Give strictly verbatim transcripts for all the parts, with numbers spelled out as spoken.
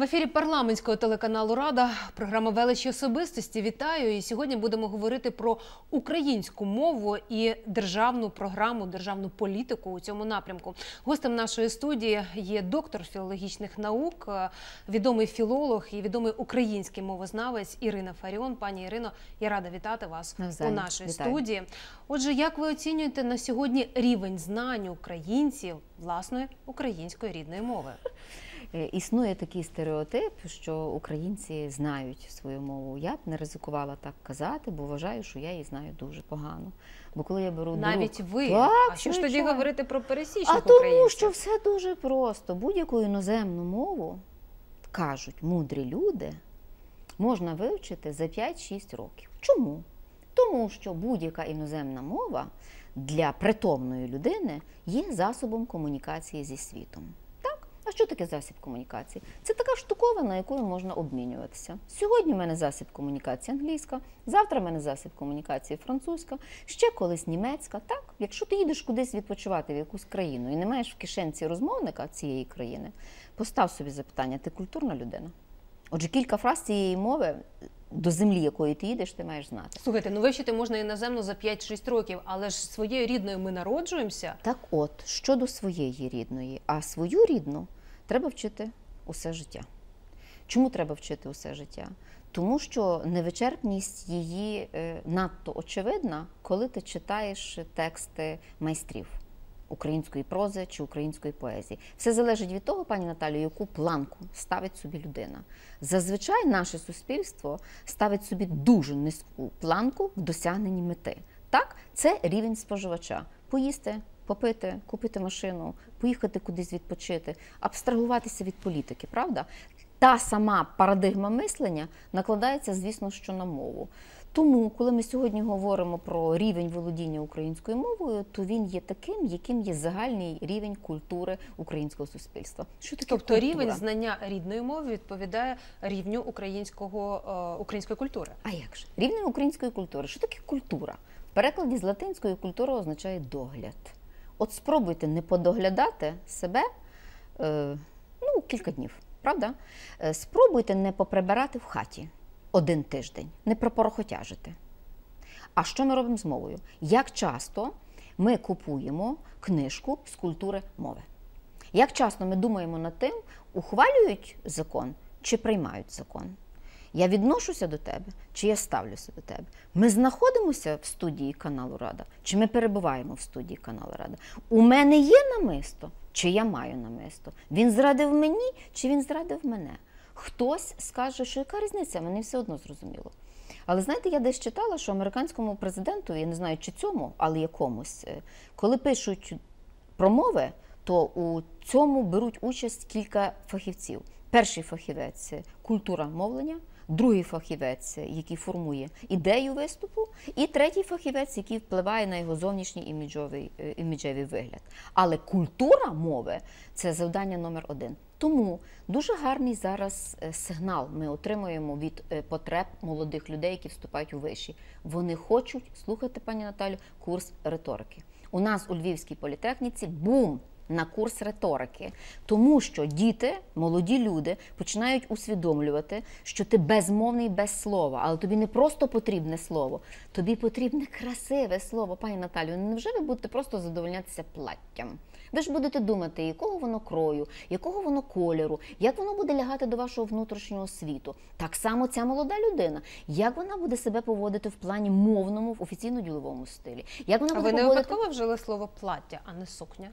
В ефірі парламентського телеканалу «Рада» програма «Величі особистості». Вітаю! І сьогодні будемо говорити про українську мову і державну програму, державну політику у цьому напрямку. Гостем нашої студії є доктор філологічних наук, відомий філолог і відомий український мовознавець Ірина Фаріон. Пані Ірино, я рада вітати вас Навзаєм. у нашій Вітаю. студії. Отже, як ви оцінюєте на сьогодні рівень знань українців власної української рідної мови? Існує такий стереотип, що українці знають свою мову. Я б не ризикувала так казати, бо вважаю, що я її знаю дуже погано. Бо коли я беру Навіть друг... ви? Так, а що ж тоді звичайно. говорити про пересічних А українців? тому, що все дуже просто. Будь-яку іноземну мову, кажуть мудрі люди, можна вивчити за п'ять-шість років. Чому? Тому що будь-яка іноземна мова для притомної людини є засобом комунікації зі світом. А що таке засіб комунікації? Це така штуковина, якою можна обмінюватися. Сьогодні в мене засіб комунікації англійська, завтра в мене засіб комунікації французька, ще колись німецька. Так, якщо ти їдеш кудись відпочивати в якусь країну і не маєш в кишенці розмовника цієї країни, постав собі запитання, ти культурна людина? Отже, кілька фраз цієї мови, до землі, якої ти їдеш, ти маєш знати. Слухайте, ну вивчити можна іноземну за п'ять-шість років, але ж своєю рідною ми народжуємося. Так от, щодо своєї рідної, а свою рідну треба вчити усе життя. Чому треба вчити усе життя? Тому що невичерпність її е, надто очевидна, коли ти читаєш тексти майстрів української прози чи української поезії. Все залежить від того, пані Наталю, яку планку ставить собі людина. Зазвичай наше суспільство ставить собі дуже низьку планку в досягненні мети. Так, це рівень споживача. Поїсти, попити, купити машину, поїхати кудись відпочити, абстрагуватися від політики, правда? Та сама парадигма мислення накладається, звісно, що на мову. Тому, коли ми сьогодні говоримо про рівень володіння українською мовою, то він є таким, яким є загальний рівень культури українського суспільства. Що таке Тобто культура? рівень знання рідної мови відповідає рівню українського, е, української культури. А як же? Рівень української культури. Що таке культура? В перекладі з латинської культура означає догляд. От спробуйте не подоглядати себе е, ну, кілька днів, правда? Е, спробуйте не поприбирати в хаті один тиждень, не пропорохотяжити. А що ми робимо з мовою? Як часто ми купуємо книжку з культури мови? Як часто ми думаємо над тим, ухвалюють закон чи приймають закон? Я відношуся до тебе, чи я ставлюся до тебе? Ми знаходимося в студії каналу «Рада», чи ми перебуваємо в студії каналу «Рада»? У мене є намисто, чи я маю намисто? Він зрадив мені, чи він зрадив мене? Хтось скаже, що яка різниця, мені все одно зрозуміло. Але знаєте, я десь читала, що американському президенту, я не знаю, чи цьому, але якомусь, коли пишуть про мови, то у цьому беруть участь кілька фахівців. Перший фахівець – культура мовлення, другий фахівець, який формує ідею виступу, і третій фахівець, який впливає на його зовнішній іміджовий, іміджевий вигляд. Але культура мови – це завдання номер один. Тому дуже гарний зараз сигнал ми отримуємо від потреб молодих людей, які вступають у виші. Вони хочуть, слухайте, пані Наталю, курс риторики. У нас у Львівській політехніці бум на курс риторики. Тому що діти, молоді люди починають усвідомлювати, що ти безмовний без слова. Але тобі не просто потрібне слово, тобі потрібне красиве слово. Пані Наталю, невже ви будете просто задовольнятися платтям? Ви ж будете думати, якого воно крою, якого воно кольору, як воно буде лягати до вашого внутрішнього світу. Так само ця молода людина, як вона буде себе поводити в плані мовному, в офіційно-діловому стилі. Як вона А буде ви не поводити... випадково вжили слово «плаття», а не «сукня»?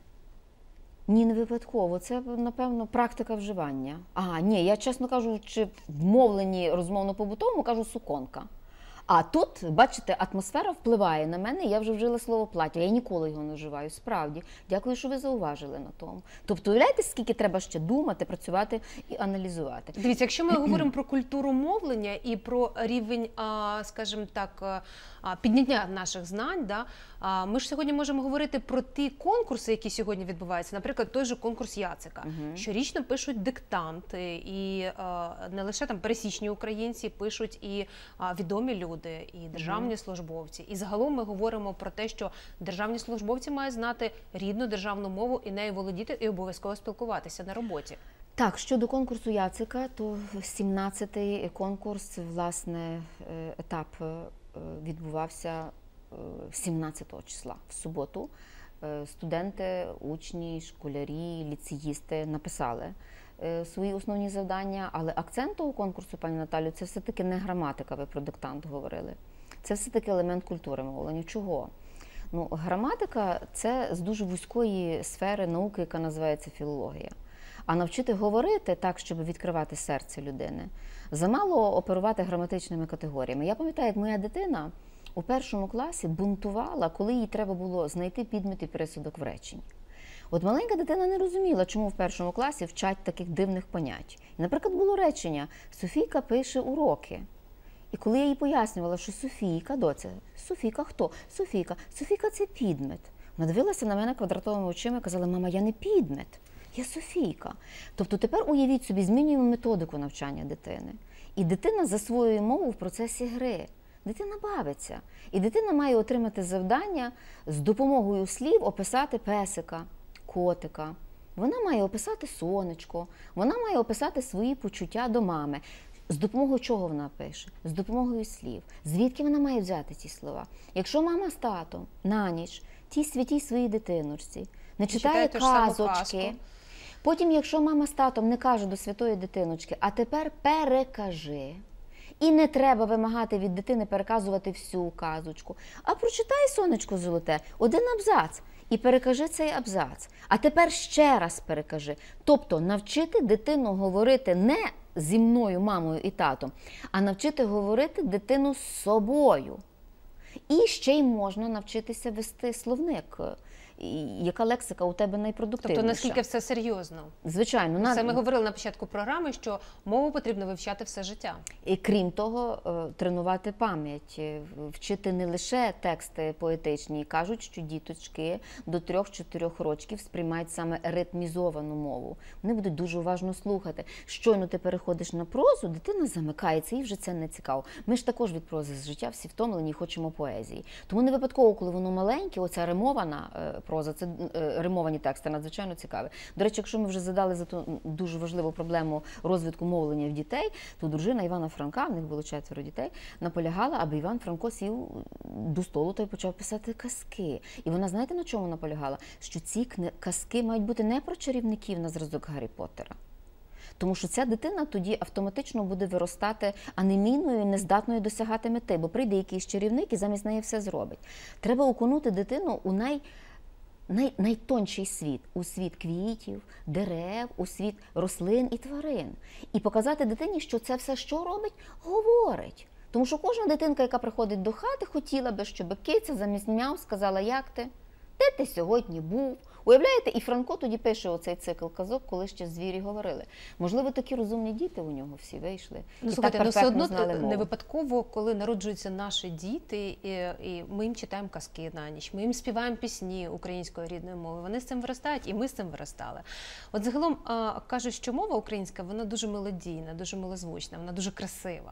Ні, не випадково. Це, напевно, практика вживання. А, ні, я, чесно кажучи, в мовленні розмовно-побутовому кажу «суконка». А тут, бачите, атмосфера впливає на мене, я вже вжила слово «плаття». Я ніколи його не вживаю, справді. Дякую, що ви зауважили на тому. Тобто, уявляєте, скільки треба ще думати, працювати і аналізувати. Дивіться, якщо ми говоримо про культуру мовлення і про рівень, скажімо так, підняття наших знань, да, ми ж сьогодні можемо говорити про ті конкурси, які сьогодні відбуваються. Наприклад, той же конкурс Яцика. Угу. Щорічно пишуть диктанти, і не лише там пересічні українці, пишуть і відомі люди, і державні угу. службовці. І загалом ми говоримо про те, що державні службовці мають знати рідну державну мову і нею володіти, і обов'язково спілкуватися на роботі. Так, щодо конкурсу Яцика, то сімнадцятий конкурс, власне, етап відбувався сімнадцятого числа, в суботу. Студенти, учні, школярі, ліцеїсти написали свої основні завдання, але акцент того конкурсу, пані Наталю, це все-таки не граматика, ви про диктант говорили. Це все-таки елемент культури мовлення. Чого? Ну, граматика – це з дуже вузької сфери науки, яка називається філологія. А навчити говорити так, щоб відкривати серце людини, замало оперувати граматичними категоріями. Я пам'ятаю, як моя дитина у першому класі бунтувала, коли їй треба було знайти підмет і присудок в реченні. От маленька дитина не розуміла, чому в першому класі вчать таких дивних понять. І, наприклад, було речення «Софійка пише уроки». І коли я їй пояснювала, що Софійка, доця, Софійка хто? Софійка. Софійка – це підмет. Вона дивилася на мене квадратовими очима і казала: мама, я не підмет, я Софійка. Тобто тепер уявіть собі, змінюємо методику навчання дитини. І дитина засвоює мову в процесі гри. Дитина бавиться. І дитина має отримати завдання з допомогою слів описати песика, котика. Вона має описати сонечко, вона має описати свої почуття до мами. З допомогою чого вона пише? З допомогою слів. Звідки вона має взяти ці слова? Якщо мама з татом на ніч тій святій своїй дитиночці не читає казочки, потім, якщо мама з татом не каже до святої дитиночки: а тепер перекажи, і не треба вимагати від дитини переказувати всю казочку, а прочитай, сонечко золоте, один абзац, і перекажи цей абзац. А тепер ще раз перекажи. Тобто навчити дитину говорити не зі мною, мамою і татом, а навчити говорити дитину з собою. І ще й можна навчитися вести словник. Яка лексика у тебе найпродуктивніша. Тобто наскільки все серйозно? Звичайно. Це ми говорили на початку програми, що мову потрібно вивчати все життя. І крім того, тренувати пам'ять, вчити не лише тексти поетичні. Кажуть, що діточки до трьох-чотирьох років сприймають саме ритмізовану мову. Вони будуть дуже уважно слухати. Щойно ти переходиш на прозу, дитина замикається, і вже це не цікаво. Ми ж також від прози з життя всі втомлені і хочемо поезії. Тому не випадково, коли воно маленьке, оця римована проза, це е, римовані тексти, надзвичайно цікаві. До речі, якщо ми вже задали за ту дуже важливу проблему розвитку мовлення в дітей, то дружина Івана Франка, в них було четверо дітей, наполягала, аби Іван Франко сів до столу та й почав писати казки. І вона, знаєте, на чому наполягала? Що ці казки мають бути не про чарівників на зразок Гаррі Поттера. Тому що ця дитина тоді автоматично буде виростати анемійною, нездатною досягати мети, бо прийде якийсь чарівник і замість неї все зробить. Треба окунути дитину у най... Най, найтонший світ, у світ квітів, дерев, у світ рослин і тварин. І показати дитині, що це все що робить? Говорить. Тому що кожна дитинка, яка приходить до хати, хотіла би, щоб киця замість мяу сказала: як ти? Де ти сьогодні був? Уявляєте, і Франко тоді пише оцей цикл казок, коли ще звірі говорили. Можливо, такі розумні діти у нього всі вийшли. Ну, і слухайте, так ну все одно знали мову. Не випадково, коли народжуються наші діти, і, і ми їм читаємо казки на ніч, ми їм співаємо пісні українською рідною мовою, вони з цим виростають, і ми з цим виростали. От загалом а, кажуть, що мова українська, вона дуже мелодійна, дуже милозвучна, вона дуже красива.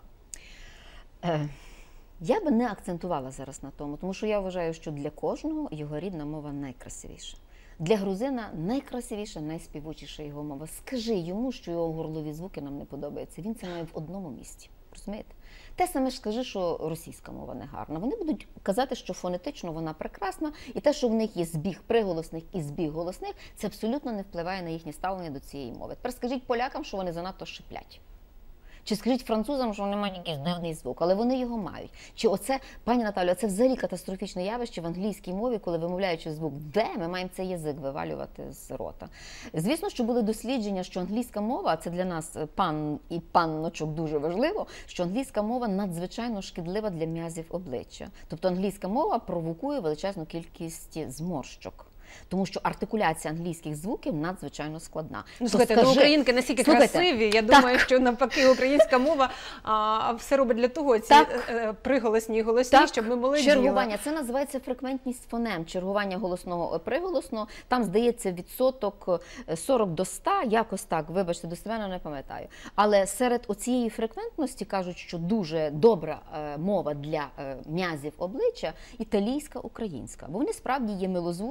Е, я би не акцентувала зараз на тому, тому що я вважаю, що для кожного його рідна мова найкрасивіша. Для грузина найкрасивіша, найспівучіша його мова. Скажи йому, що його горлові звуки нам не подобаються. Він це має в одному місці. Розумієте? Те саме ж скажи, що російська мова не гарна. Вони будуть казати, що фонетично вона прекрасна, і те, що в них є збіг приголосних і збіг голосних, це абсолютно не впливає на їхнє ставлення до цієї мови. Тепер скажіть полякам, що вони занадто шиплять. Чи скажіть французам, що вони мають якийсь дивний звук, але вони його мають. Чи оце, пані Наталю, це взагалі катастрофічне явище в англійській мові, коли, вимовляючи звук «де», ми маємо цей язик вивалювати з рота. Звісно, що були дослідження, що англійська мова, це для нас, пан і панночок, дуже важливо, що англійська мова надзвичайно шкідлива для м'язів обличчя. Тобто англійська мова провокує величезну кількість зморщок. Тому що артикуляція англійських звуків надзвичайно складна. Ну, слухайте, скажи... українки настільки слухайте, красиві, я так. думаю, що навпаки українська мова а, все робить для того, ці так. приголосні і голосні, так. щоб ми молоділи. Чергування, це називається фреквентність фонем, чергування голосного приголосного, там, здається, відсоток сорок до ста, якось так, вибачте, достеменно не пам'ятаю. Але серед оцієї фреквентності кажуть, що дуже добра е, мова для е, м'язів обличчя італійська, українська, бо вони справді є милозвучні з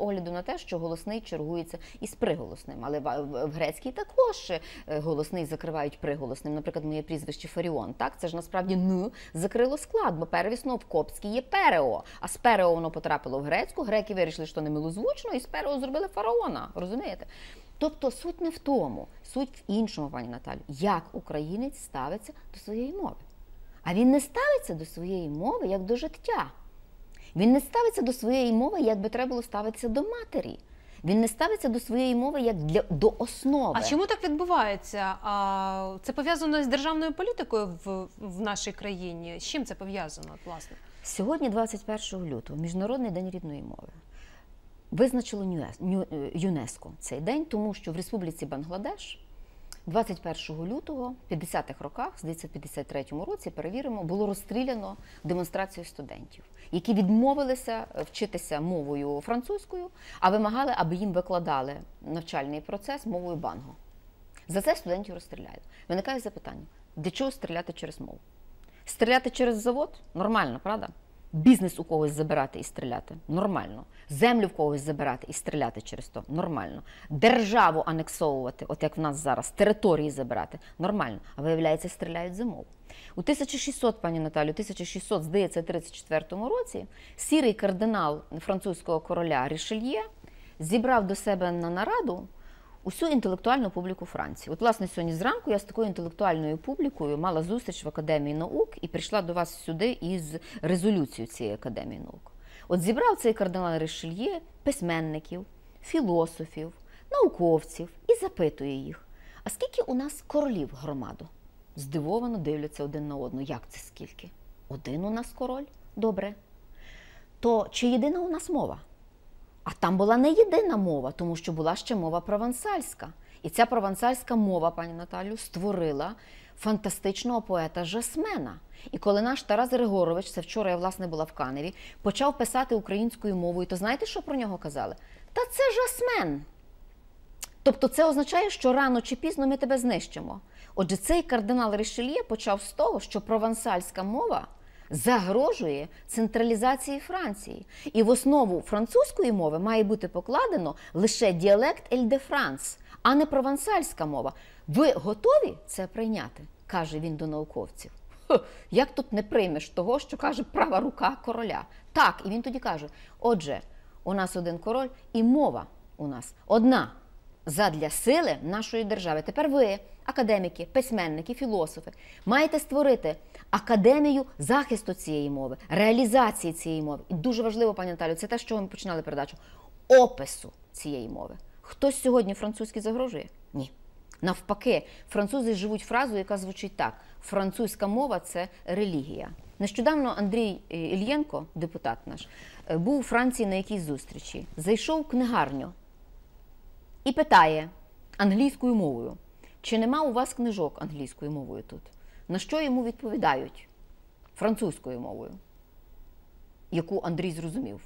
огляду на те, що голосний чергується із приголосним. Але в, в, в грецькій також голосний закривають приголосним. Наприклад, моє прізвище Фаріон. Так? Це ж насправді «н» закрило склад, бо первісно в копській є перео. А з перео воно потрапило в грецьку. Греки вирішили, що не милозвучно, і з перео зробили фараона. Розумієте? Тобто суть не в тому, суть в іншому, пані Наталю, як українець ставиться до своєї мови. А він не ставиться до своєї мови як до життя. Він не ставиться до своєї мови, як би треба було ставитися до матері. Він не ставиться до своєї мови як для, до основи. А чому так відбувається? А, це пов'язано з державною політикою в, в нашій країні? З чим це пов'язано, власне? Сьогодні, двадцять першого лютого, Міжнародний день рідної мови. Визначило ЮНЕСКО цей день, тому що в Республіці Бангладеш двадцять першого лютого, в п'ятдесятих роках, здається, в п'ятдесят третьому році, перевіримо, було розстріляно демонстрацію студентів, які відмовилися вчитися мовою французькою, а вимагали, аби їм викладали навчальний процес мовою банго. За це студентів розстріляють. Виникає запитання, для чого стріляти через мову? Стріляти через завод? Нормально, правда? Бізнес у когось забирати і стріляти? Нормально. Землю в когось забирати і стріляти через то? Нормально. Державу анексовувати, от як в нас зараз, території забирати? Нормально. А виявляється, стріляють за мову. У тисяча шістсот, пані Наталю, тисяча шістсот, здається, тридцять четвертому році сірий кардинал французького короля Рішельє зібрав до себе на нараду усю інтелектуальну публіку Франції. От, власне, сьогодні зранку я з такою інтелектуальною публікою мала зустріч в Академії наук і прийшла до вас сюди із резолюцією цієї Академії наук. От зібрав цей кардинал Рішельє письменників, філософів, науковців і запитує їх, а скільки у нас королів громаду? Здивовано дивляться один на одну. Як це скільки? Один у нас король? Добре. То чи єдина у нас мова? А там була не єдина мова, тому що була ще мова провансальська. І ця провансальська мова, пані Наталю, створила фантастичного поета Жасмена. І коли наш Тарас Григорович, це вчора я, власне, була в Каневі, почав писати українською мовою, то знаєте, що про нього казали? Та це Жасмен! Тобто це означає, що рано чи пізно ми тебе знищимо. Отже, цей кардинал Рішельє почав з того, що провансальська мова загрожує централізації Франції. І в основу французької мови має бути покладено лише діалект Ель-де-Франс, а не провансальська мова. Ви готові це прийняти? Каже він до науковців. Хо, як тут не приймеш того, що каже права рука короля? Так, і він тоді каже, отже, у нас один король і мова у нас одна. Задля сили нашої держави. Тепер ви, академіки, письменники, філософи, маєте створити академію захисту цієї мови, реалізації цієї мови. І дуже важливо, пані Наталю, це те, з чого ми починали передачу, опису цієї мови. Хтось сьогодні французький загрожує? Ні. Навпаки, французи живуть фразу, яка звучить так. Французька мова – це релігія. Нещодавно Андрій Ільєнко, депутат наш, був у Франції на якійсь зустрічі. Зайшов в книгарню і питає англійською мовою, чи нема у вас книжок англійською мовою тут? На що йому відповідають? Французькою мовою, яку Андрій зрозумів.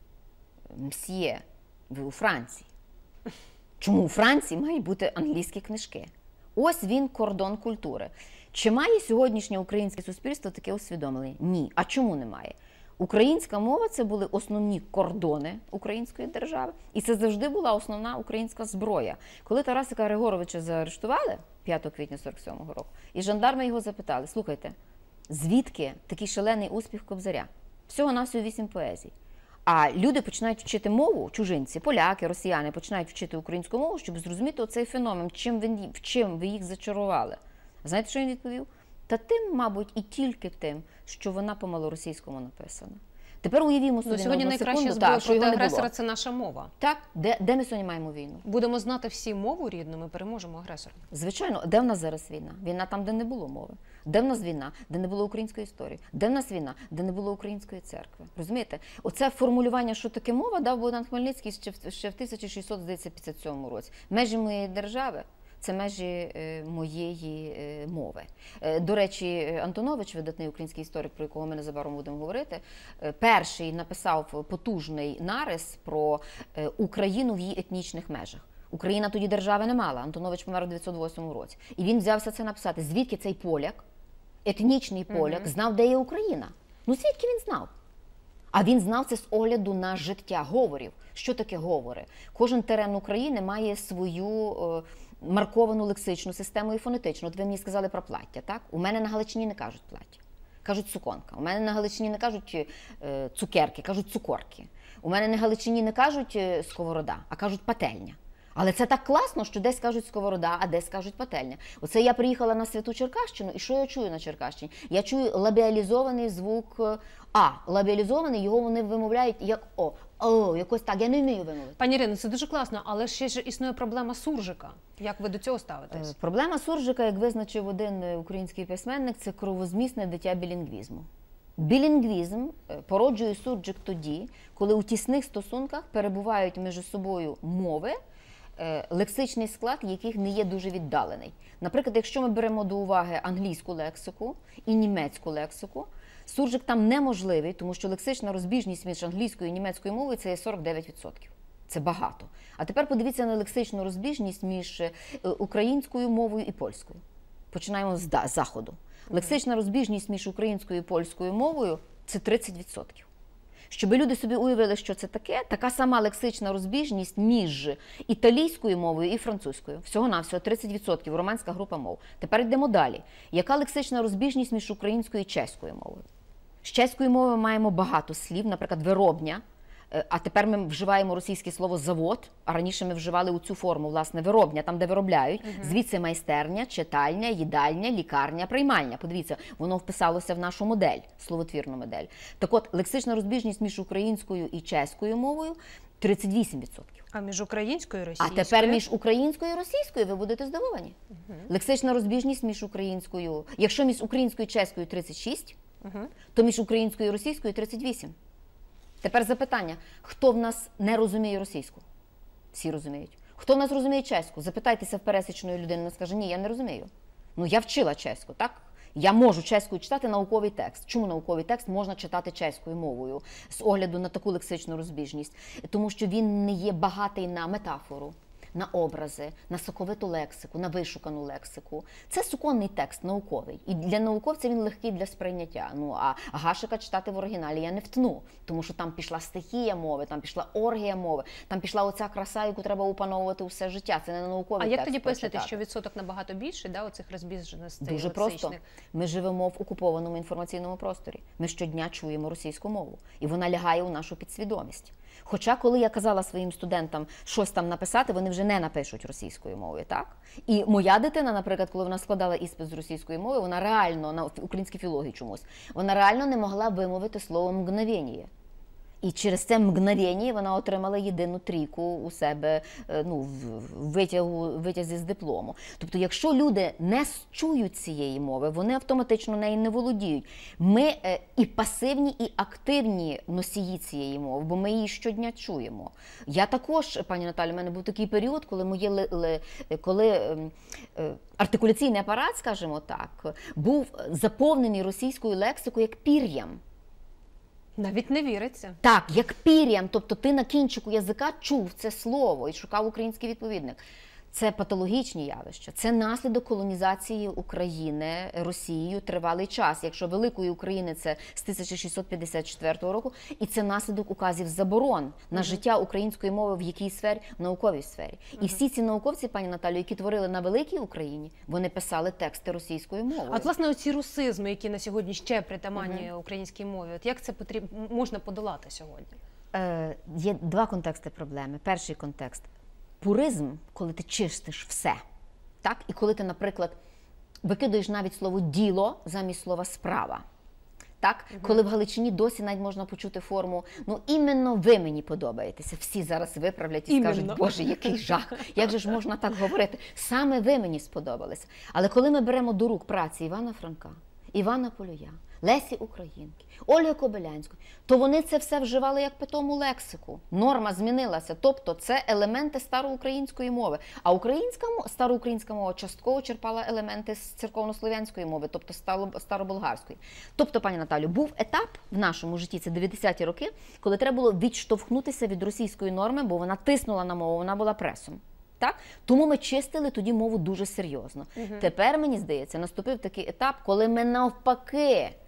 Мсьє, ви у Франції. Чому у Франції мають бути англійські книжки? Ось він кордон культури. Чи має сьогоднішнє українське суспільство таке усвідомлення? Ні. А чому немає? Українська мова – це були основні кордони української держави, і це завжди була основна українська зброя. Коли Тарасика Григоровича заарештували п'ятого квітня сорок сьомого року, і жандарми його запитали, слухайте, звідки такий шалений успіх Кобзаря? Всього-навсього вісім поезій. А люди починають вчити мову, чужинці, поляки, росіяни, починають вчити українську мову, щоб зрозуміти оцей феномен, чим ви, в чим ви їх зачарували. Знаєте, що він відповів? Та тим, мабуть, і тільки тим, що вона по-малоросійському написана. Тепер уявімо собі, ну, сьогодні на найкраща секунду, зброя так, проти агресора – це наша мова. Так, де, де ми сьогодні маємо війну? Будемо знати всі мову рідну, ми переможемо агресора. Звичайно, де в нас зараз війна? Війна там, де не було мови. Де в нас війна? Де не було української історії. Де в нас війна? Де не було української церкви. Розумієте? Оце формулювання, що таке мова, дав Богдан Хмельницький ще в, ще в тисяча шістсот п'ятдесят сьомому році. Межі моєї держави – це межі е, моєї е, мови. Е, до речі, Антонович, видатний український історик, про якого ми незабаром будемо говорити, е, перший написав потужний нарис про е, Україну в її етнічних межах. Україна тоді держави не мала. Антонович помер у дев'ятсот восьмому році. І він взявся це написати. Звідки цей поляк, етнічний поляк, знав, де є Україна? Ну, звідки він знав? А він знав це з огляду на життя говорів. Що таке говори? Кожен терен України має свою е, марковану лексичну систему і фонетичну. От ви мені сказали про плаття, так? У мене на Галичині не кажуть плаття, кажуть суконка. У мене на Галичині не кажуть е, цукерки, кажуть цукорки. У мене на Галичині не кажуть е, сковорода, а кажуть пательня. Але це так класно, що десь кажуть сковорода, а десь кажуть пательня. Оце я приїхала на Святу Черкащину, і що я чую на Черкащині? Я чую лабіалізований звук А. Лабіалізований, його вони вимовляють як О. О, якось так, я не вмію вимовити. Пані Ірино, це дуже класно, але ще ж існує проблема суржика. Як ви до цього ставитесь? Е, Проблема суржика, як визначив один український письменник, це кровозмісне дитя білінгвізму. Білінгвізм породжує суржик тоді, коли у тісних стосунках перебувають між собою мови, лексичний склад яких не є дуже віддалений. Наприклад, якщо ми беремо до уваги англійську лексику і німецьку лексику, суржик там неможливий, тому що лексична розбіжність між англійською і німецькою мовою – це є сорок дев'ять відсотків. Це багато. А тепер подивіться на лексичну розбіжність між українською мовою і польською. Починаємо з заходу. Лексична розбіжність між українською і польською мовою – це тридцять відсотків. Щоб люди собі уявили, що це таке, така сама лексична розбіжність між італійською мовою і французькою. Всього-навсього тридцять відсотків, романська група мов. Тепер йдемо далі. Яка лексична розбіжність між українською і чеською мовою? З чеської мови ми маємо багато слів, наприклад, виробня, а тепер ми вживаємо російське слово «завод», а раніше ми вживали у цю форму, власне, виробня, там, де виробляють. Угу. Звідси майстерня, читальня, їдальня, лікарня, приймальня. Подивіться, воно вписалося в нашу модель, словотвірну модель. Так от, лексична розбіжність між українською і чеською мовою – тридцять вісім відсотків. А між українською і російською? А тепер між українською і російською ви будете здивовані. Угу. Лексична розбіжність між українською, якщо між українською і чеською тридцять шість, угу. то між українською і російською тридцять вісім. Тепер запитання, хто в нас не розуміє російську? Всі розуміють. Хто в нас розуміє чеську? Запитайтеся в пересічної людини, вона скаже, ні, я не розумію. Ну, я вчила чеську, так? Я можу чеською читати науковий текст. Чому науковий текст можна читати чеською мовою з огляду на таку лексичну розбіжність? Тому що він не є багатий на метафору, на образи, на соковиту лексику, на вишукану лексику. Це суконний текст, науковий. І для науковця він легкий для сприйняття. Ну, а Гашика читати в оригіналі я не втну, тому що там пішла стихія мови, там пішла оргія мови, там пішла оця краса, яку треба опановувати все життя. Це не науковий текст. А як тоді пояснити, що відсоток набагато більший, да, оцих розбіжностей? Дуже просто. Ми живемо в окупованому інформаційному просторі. Ми щодня чуємо російську мову. І вона лягає у нашу підсвідомість. Хоча, коли я казала своїм студентам щось там написати, вони вже не напишуть російською мовою, так? І моя дитина, наприклад, коли вона складала іспит з російської мови, вона реально, на українській філології чомусь, вона реально не могла вимовити слово «мгновєніє». І через це мгновення вона отримала єдину трійку у себе, ну, в витягу, витязі з диплому. Тобто, якщо люди не чують цієї мови, вони автоматично нею не володіють. Ми і пасивні, і активні носії цієї мови, бо ми її щодня чуємо. Я також, пані Наталі, у мене був такий період, коли моє, коли артикуляційний апарат, скажімо так, був заповнений російською лексикою як пір'ям. Навіть не віриться. Так, як пір'ям, тобто ти на кінчику язика чув це слово і шукав український відповідник. Це патологічні явища, це наслідок колонізації України Росією тривалий час. Якщо Великої України це з тисяча шістсот п'ятдесят четвертого року, і це наслідок указів заборон на uh-huh. життя української мови в якій сфері? В науковій сфері. Uh-huh. І всі ці науковці, пані Наталю, які творили на Великій Україні, вони писали тексти російською мовою. А от, власне, оці русизми, які на сьогодні ще притаманні uh-huh. українській мові, от як це потрібно, можна подолати сьогодні? Е, є два контексти проблеми. Перший контекст – пуризм, коли ти чистиш все, так? І коли ти, наприклад, викидаєш навіть слово «діло» замість слова «справа». Так? Угу. Коли в Галичині досі навіть можна почути форму «ну, іменно ви мені подобаєтеся». Всі зараз виправлять і іменно. Скажуть «боже, який жах, як же ж можна так говорити? Саме ви мені сподобалися». Але коли ми беремо до рук праці Івана Франка, Івана Полюя, Лесі Українки, Ольги Кобилянської, то вони це все вживали як питому лексику. Норма змінилася, тобто це елементи староукраїнської мови. А українська, староукраїнська мова частково черпала елементи з церковнослов'янської мови, тобто староболгарської. Тобто, пані Наталю, був етап в нашому житті, це дев'ятдесяті роки, коли треба було відштовхнутися від російської норми, бо вона тиснула на мову, вона була пресом. Так? Тому ми чистили тоді мову дуже серйозно. Угу. Тепер, мені здається, наступив такий етап, коли ми навпаки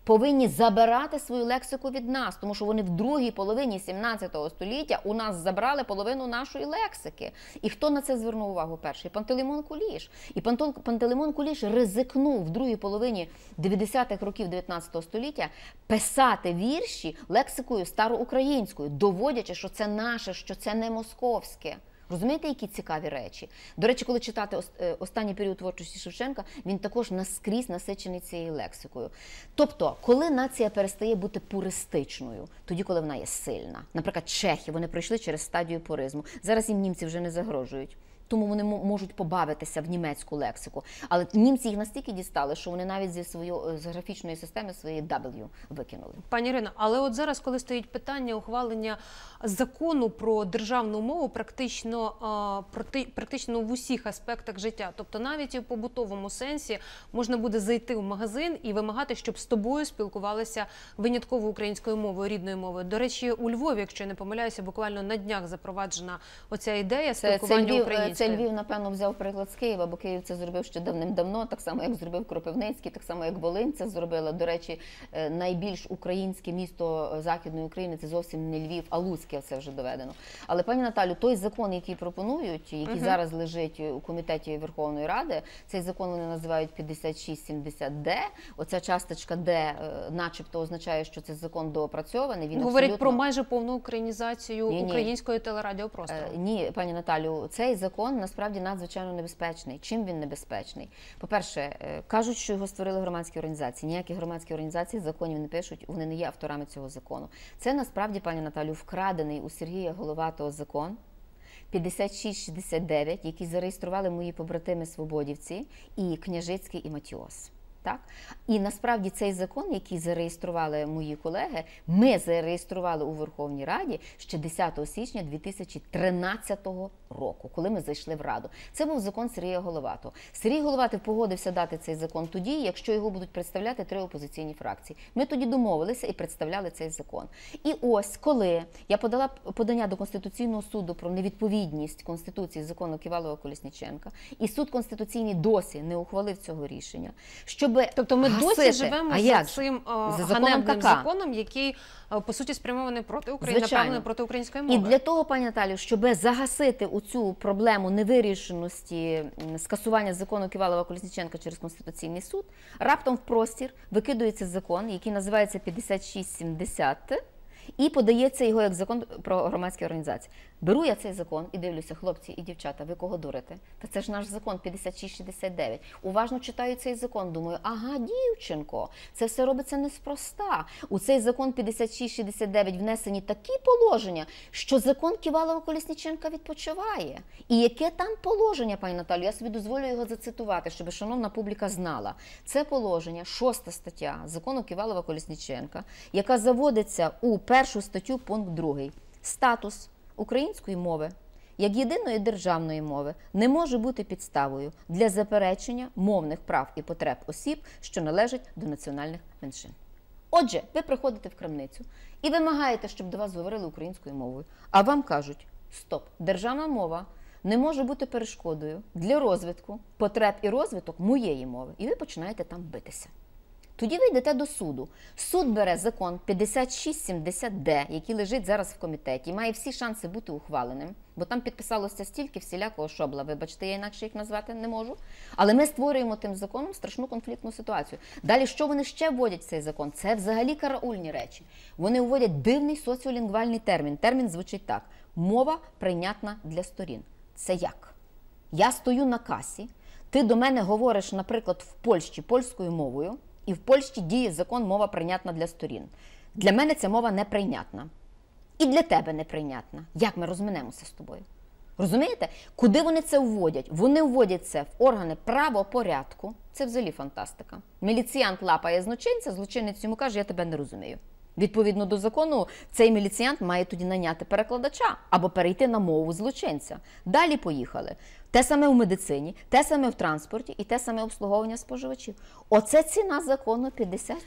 повинні забирати свою лексику від нас, тому що вони в другій половині сімнадцятого століття у нас забрали половину нашої лексики. І хто на це звернув увагу перший? Пантелеймон Куліш. І Пантелеймон Куліш ризикнув в другій половині дев'ятдесятих років дев'ятнадцятого століття писати вірші лексикою староукраїнською, доводячи, що це наше, що це не московське. Розумієте, які цікаві речі? До речі, коли читати останній період творчості Шевченка, він також наскрізь насичений цією лексикою. Тобто, коли нація перестає бути пуристичною, тоді, коли вона є сильна. Наприклад, чехи, вони пройшли через стадію пуризму. Зараз їм німці вже не загрожують. Тому вони можуть побавитися в німецьку лексику. Але німці їх настільки дістали, що вони навіть зі своєї з графічної системи своєї W викинули. Пані Ірино, але от зараз, коли стоїть питання ухвалення закону про державну мову практично, практично в усіх аспектах життя, тобто навіть і в побутовому сенсі можна буде зайти в магазин і вимагати, щоб з тобою спілкувалися винятково українською мовою, рідною мовою. До речі, у Львові, якщо я не помиляюся, буквально на днях запроваджена оця ідея спілкування українською. Це Львів, напевно, взяв приклад з Києва, бо Київ це зробив ще давним-давно, так само, як зробив Кропивницький, так само, як Волинь це зробила. До речі, найбільш українське місто Західної України – це зовсім не Львів, а Луцьке, це вже доведено. Але, пані Наталю, той закон, який пропонують, який uh-huh. зараз лежить у комітеті Верховної Ради, цей закон вони називають п'ятдесят шість сімдесят Д. Оця часточка Д начебто означає, що це закон доопрацьований. Він говорить абсолютно... про майже повну українізацію ні, ні. української телерадіопростору. Е, ні, пані Наталю, цей закон насправді надзвичайно небезпечний. Чим він небезпечний? По-перше, кажуть, що його створили громадські організації. Ніякі громадські організації законів не пишуть, вони не є авторами цього закону. Це насправді, пані Наталю, вкрадений у Сергія Головатого закон п'ятдесят шість шістдесят дев'ять, який зареєстрували мої побратими-свободівці і Княжицький, і Матіос. Так? І насправді цей закон, який зареєстрували мої колеги, ми зареєстрували у Верховній Раді ще десятого січня дві тисячі тринадцятого року, коли ми зайшли в Раду. Це був закон Сергія Головатого. Сергій Головатий погодився дати цей закон тоді, якщо його будуть представляти три опозиційні фракції. Ми тоді домовилися і представляли цей закон. І ось, коли я подала подання до Конституційного суду про невідповідність Конституції закону Ківалова-Колесніченка, і суд Конституційний досі не ухвалив цього рішення, щоб Тобто ми гасити. досі живемо а за цим за ганебним законом, законом, який, по суті, спрямований проти України, направлений проти української мови. І для того, пані Наталю, щоб загасити оцю проблему невирішеності скасування закону Ківалова-Колесніченка через Конституційний суд, раптом в простір викидується закон, який називається п'ятдесят шість сімдесят, і подається його як закон про громадські організації. Беру я цей закон і дивлюся, хлопці і дівчата, ви кого дурите? Та це ж наш закон п'ятдесят шість шістдесят дев'ять. Уважно читаю цей закон, думаю, ага, дівчинко, це все робиться неспроста. У цей закон п'ятдесят шість шістдесят дев'ять внесені такі положення, що закон Ківалова-Колесніченка відпочиває. І яке там положення, пані Наталю? Я собі дозволю його зацитувати, щоб шановна публіка знала. Це положення, шоста стаття закону Ківалова-Колесніченка, яка заводиться у першу статтю, пункт другий. Статус української мови, як єдиної державної мови, не може бути підставою для заперечення мовних прав і потреб осіб, що належать до національних меншин. Отже, ви приходите в крамницю і вимагаєте, щоб до вас говорили українською мовою, а вам кажуть, стоп, державна мова не може бути перешкодою для розвитку потреб і розвиток моєї мови. І ви починаєте там битися. Тоді ви йдете до суду. Суд бере закон п'ятдесят шість сімдесят Д, який лежить зараз в комітеті, має всі шанси бути ухваленим, бо там підписалося стільки всілякого шобла, вибачте, я інакше їх назвати не можу. Але ми створюємо тим законом страшну конфліктну ситуацію. Далі, що вони ще вводять в цей закон? Це взагалі караульні речі. Вони вводять дивний соціолінгвальний термін. Термін звучить так. Мова прийнятна для сторін. Це як? Я стою на касі, ти до мене говориш, наприклад, в Польщі польською мовою, і в Польщі діє закон «мова прийнятна для сторін». Для мене ця мова неприйнятна. І для тебе неприйнятна. Як ми розминемося з тобою? Розумієте? Куди вони це вводять? Вони вводять це в органи правопорядку. Це взагалі фантастика. Міліціянт лапає злочинця, злочинець йому каже, я тебе не розумію. Відповідно до закону, цей міліціянт має тоді наняти перекладача або перейти на мову злочинця. Далі поїхали. Те саме в медицині, те саме в транспорті і те саме обслуговування споживачів. Оце ціна закону п'ятдесят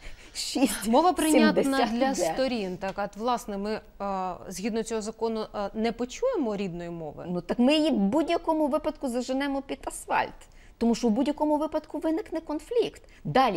шість. Мова прийнятна для сторін. Так, от, власне, ми е, згідно цього закону е, не почуємо рідної мови? Ну так ми її в будь-якому випадку заженемо під асфальт. Тому що в будь-якому випадку виникне конфлікт. Далі,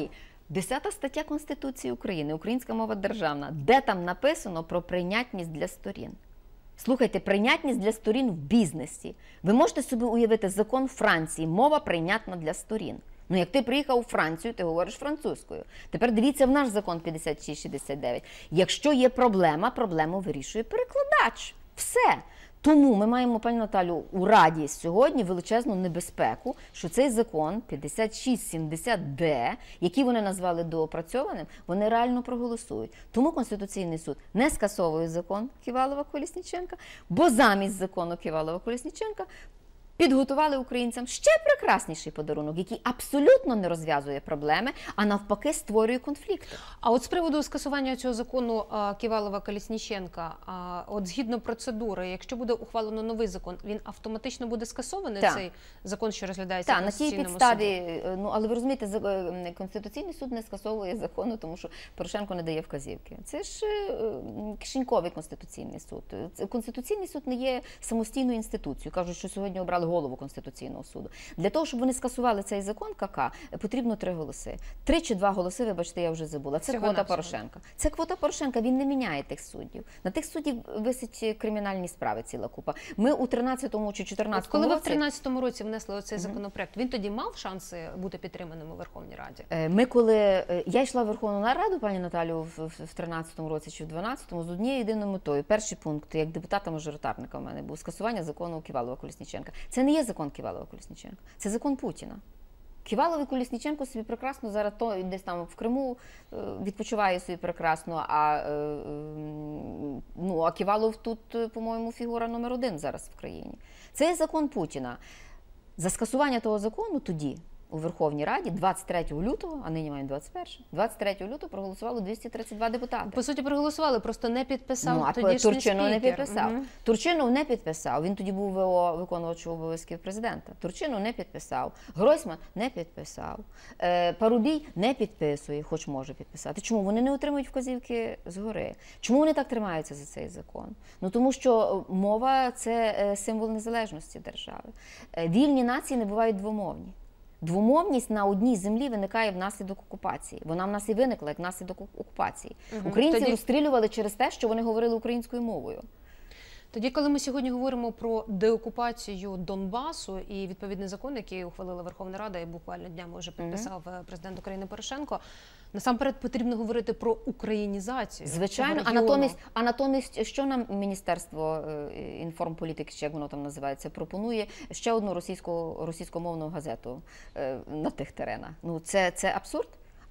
Десята стаття Конституції України, українська мова державна, де там написано про прийнятність для сторін. Слухайте, прийнятність для сторін в бізнесі. Ви можете собі уявити закон Франції, мова прийнятна для сторін. Ну, як ти приїхав у Францію, ти говориш французькою. Тепер дивіться в наш закон п'ятдесят шість шістдесят дев'ять. Якщо є проблема, проблему вирішує перекладач. Все. Тому ми маємо, пані Наталю, у Раді сьогодні величезну небезпеку, що цей закон п'ятдесят шість сімдесят де, який вони назвали доопрацьованим, вони реально проголосують. Тому Конституційний суд не скасовує закон Ківалова-Колісніченка, бо замість закону Ківалова-Колісніченка підготували українцям ще прекрасніший подарунок, який абсолютно не розв'язує проблеми, а навпаки створює конфлікти. А от з приводу скасування цього закону Ківалова-Колісніченка, от згідно процедури, якщо буде ухвалено новий закон, він автоматично буде скасований, так. цей закон, що розглядається так, в Конституційному суді? Так, на тій підставі, ну, але ви розумієте, Конституційний суд не скасовує закону, тому що Порошенко не дає вказівки. Це ж кишеньковий Конституційний суд. Конституційний суд не є самостійною інституцією. Кажуть, що сьогодні обрали голову Конституційного суду. Для того, щоб вони скасували цей закон КК, потрібно три голоси. Три чи два голоси, вибачте, я вже забула. Це Всього квота навсього. Порошенка. Це квота Порошенка, він не міняє тих суддів. На тих суддів висить кримінальні справи ціла купа. Ми у тринадцятому чи чотирнадцятому Коли ви в році... тринадцятому році внесли оцей законопроект, він тоді мав шанси бути підтриманим у Верховній Раді? Ми коли... Я йшла в Верховну Раду, пані Наталю, в тринадцятому році чи в дванадцятому з однією єдиною метою. Перший пункт, як депутата-мажоритарника в мене був, скасування закону Ківалова-Колісніченка. Це не є закон Ківалова-Колісніченка, це закон Путіна. Ківалов і Колісніченко собі прекрасно зараз то, десь там в Криму відпочиває собі прекрасно, а, ну, а Ківалов тут, по-моєму, фігура номер один зараз в країні. Це є закон Путіна. За скасування того закону тоді, у Верховній Раді, двадцять третього лютого, а нині маємо двадцять перше, двадцять третього лютого проголосувало двісті тридцять два депутати. По суті, проголосували, просто не підписав ну, а тодішній Турчинов не спікер. підписав. Угу. Турчинов не підписав, він тоді був ВО, виконувачем обов'язків президента. Турчинов не підписав, Гройсман не підписав, е, Парубій не підписує, хоч може підписати. Чому? Вони не отримують вказівки згори. Чому вони так тримаються за цей закон? Ну тому що мова – це символ незалежності держави. Вільні нації не бувають двомовні. Двомовність на одній землі виникає внаслідок окупації. Вона в нас і виникла як внаслідок окупації. Угу. Українці Тоді... розстрілювали через те, що вони говорили українською мовою. Тоді, коли ми сьогодні говоримо про деокупацію Донбасу і відповідний закон, який ухвалила Верховна Рада і буквально днями вже підписав угу. президент України Порошенко, насамперед потрібно говорити про українізацію. Звичайно, а натомість, а натомість, що нам Міністерство інформполітики, чи як воно там називається, пропонує ще одну російську, російськомовну газету на тих теренах. Ну, це, це абсурд.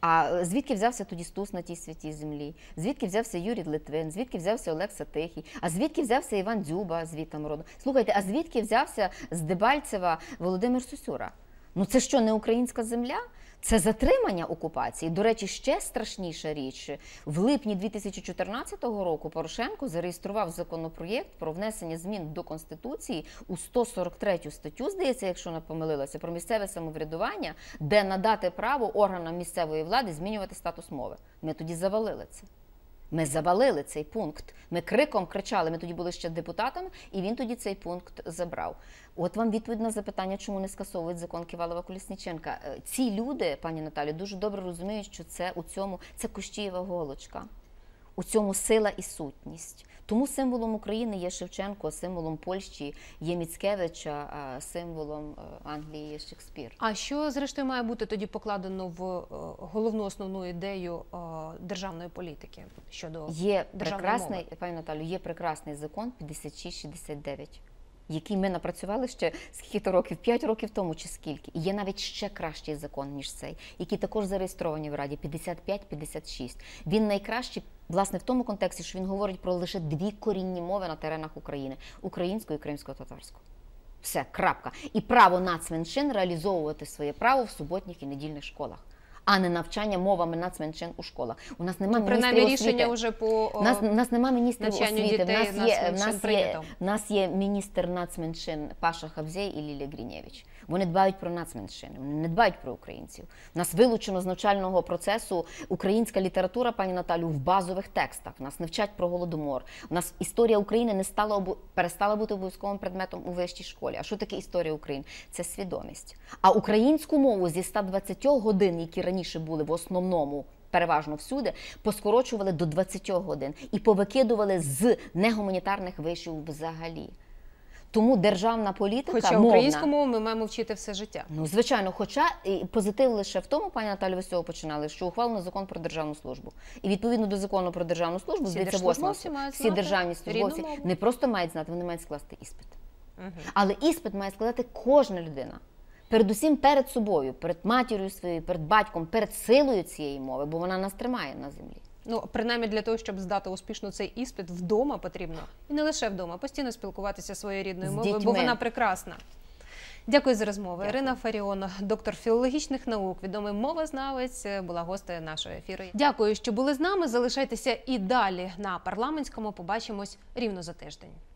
А звідки взявся тоді Стус на тій святій землі? Звідки взявся Юрій Литвин? Звідки взявся Олег Сатихій? А звідки взявся Іван Дзюба звідти роду? Слухайте, а звідки взявся з Дебальцева Володимир Сосюра? Ну це що, не українська земля? Це затримання окупації. До речі, ще страшніша річ. В липні дві тисячі чотирнадцятого року Порошенко зареєстрував законопроєкт про внесення змін до Конституції у сто сорок третю статтю, здається, якщо не помилилася, про місцеве самоврядування, де надати право органам місцевої влади змінювати статус мови. Ми тоді завалили це. Ми завалили цей пункт. Ми криком кричали, ми тоді були ще депутатами, і він тоді цей пункт забрав. От вам відповідь на запитання, чому не скасовують закон Ківалова-Колісніченка. Ці люди, пані Наталі, дуже добре розуміють, що це у цьому, це Кущієва голочка. У цьому сила і сутність. Тому символом України є Шевченко, символом Польщі є Міцкевич, а символом Англії є Шекспір. А що, зрештою, має бути тоді покладено в головну основну ідею державної політики щодо є державної прекрасний, мови? Пані Наталю, є прекрасний закон п'ятдесят шість шістдесят дев'ять. Який ми напрацювали ще скільки-то років, п'ять років тому чи скільки. І є навіть ще кращий закон, ніж цей, який також зареєстрований в Раді, п'ятдесят п'ять п'ятдесят шість. Він найкращий, власне, в тому контексті, що він говорить про лише дві корінні мови на теренах України – українську і кримсько-татарську. Все, крапка. І право нацменшин реалізовувати своє право в суботніх і недільних школах, а не навчання мовами нацменшин у школах. У нас немає міністрів освіти. Принаймні рішення вже по У нас, нас немає міністрів навчанню освіти. дітей В нас є, в нацменшин нас є, прийнято. в нас є міністр нацменшин Паша Хавзєй і Лілія Гринєвич. Вони дбають про нацменшини, вони не дбають про українців. У нас вилучено з навчального процесу українська література, пані Наталю, в базових текстах. У нас не вчать про Голодомор. У нас історія України не стала обу... перестала бути обов'язковим предметом у вищій школі. А що таке історія України? Це свідомість. А українську мову зі ста двадцяти годин, які раніше раніше були в основному, переважно всюди, поскорочували до двадцяти годин і повикидували з негуманітарних вишів взагалі. Тому державна політика Хоча мовна, українську мову ми маємо вчити все життя. ну, звичайно, хоча і позитив лише в тому, пані Наталі, ви з цього починали, що ухвалено закон про державну службу. І відповідно до закону про державну службу, Всі здається, держслужбовці восьмого, мають всі знати державні службовці рідну мову. не просто мають знати, вони мають скласти іспит. Угу. Але іспит має складати кожна людина. Передусім перед собою, перед матір'ю своєю, перед батьком, перед силою цієї мови, бо вона нас тримає на землі. Ну, принаймні для того, щоб здати успішно цей іспит, вдома потрібно, і не лише вдома, постійно спілкуватися своєю рідною З мовою, бо дітьми. вона прекрасна. Дякую за розмову. Дякую. Ірина Фаріон, доктор філологічних наук, відомий мовознавець, була гостею нашого ефіру. Дякую, що були з нами. Залишайтеся і далі на парламентському. Побачимось рівно за тиждень.